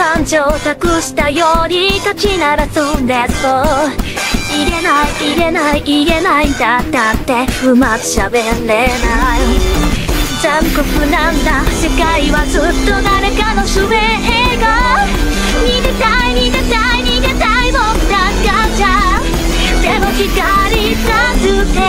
感情託したより勝ちならすんですと言えないんだってうまく喋れない残酷なんだ世界はずっと誰かの宿命が逃げたい僕だからじゃでも光さずて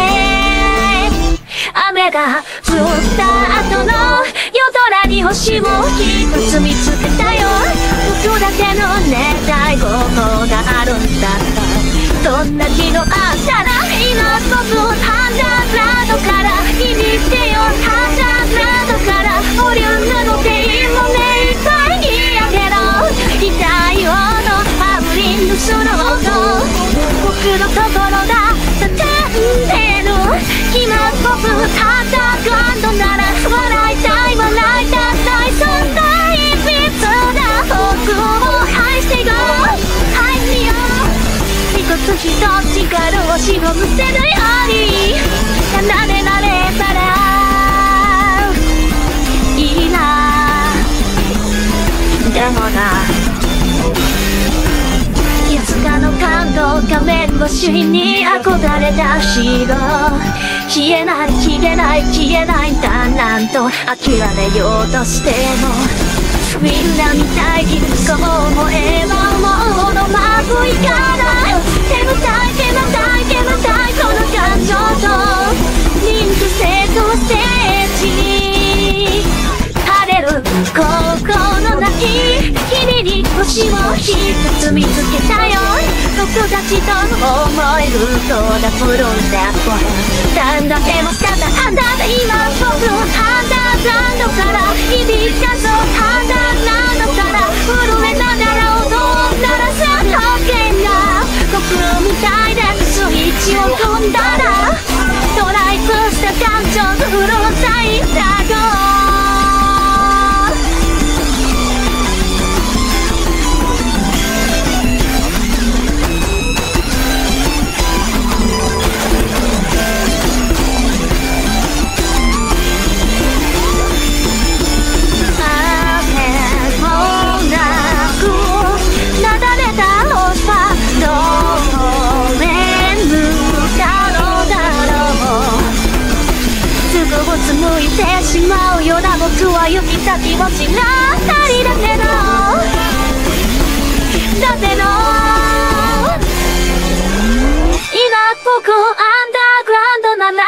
雨が降った後の夜空に星を一つ見つけたよ僕だけの願い事があるんだどんな日のあったら今僕をハンダーラードから響いてよハンダーラードからボリュームの原因も目いっぱいにやけど痛いほどハウリングする音僕のところだ叫んでる今僕ただガンドなら笑いたいそんな一筆だ僕を愛してよ愛しよう一つ一つ光をしをむせるように奏でられたらいいなでもないつかの感動画面越しに憧れた死が消えないんだなんと諦めようとしてもみんなみたいにそう思えば思うほどうまくいかない煙たいこの感情とリンク性とステージに晴れる高校のない日々に星を一つ見つけたよ僕たちと思えるそうだプロだだんだんでもしただんだん今僕ハンダーランドから響かそうハンダーランドから震えながら音を鳴らす表現が僕みたいでスイッチを踏んだらドライブした感情がうるさいんだよ向いてしまうような僕は行き先を知らないだけの今僕アンダーグラウンドなら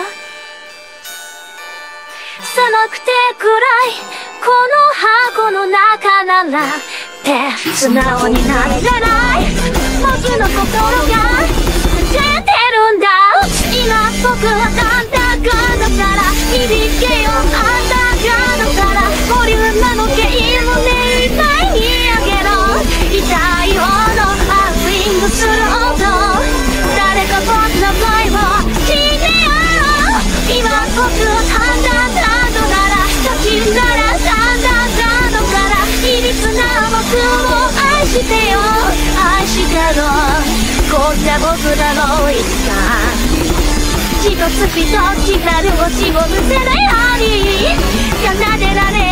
寒くて暗いこの箱の中ならって素直になれない僕の心が出てるんだ今僕はアンダーグラウンドから響けよアンダーグラウンドからボリュームの原因を目いっぱいにやけど痛いほどアウリングする音誰か僕の声を聞いてよ今僕アンダーグラウンドなら時ならアンダーグラウンドからいびつな僕を愛してよ愛してよこんな僕だろういつか一つ一つ光る星を見せるように奏でられ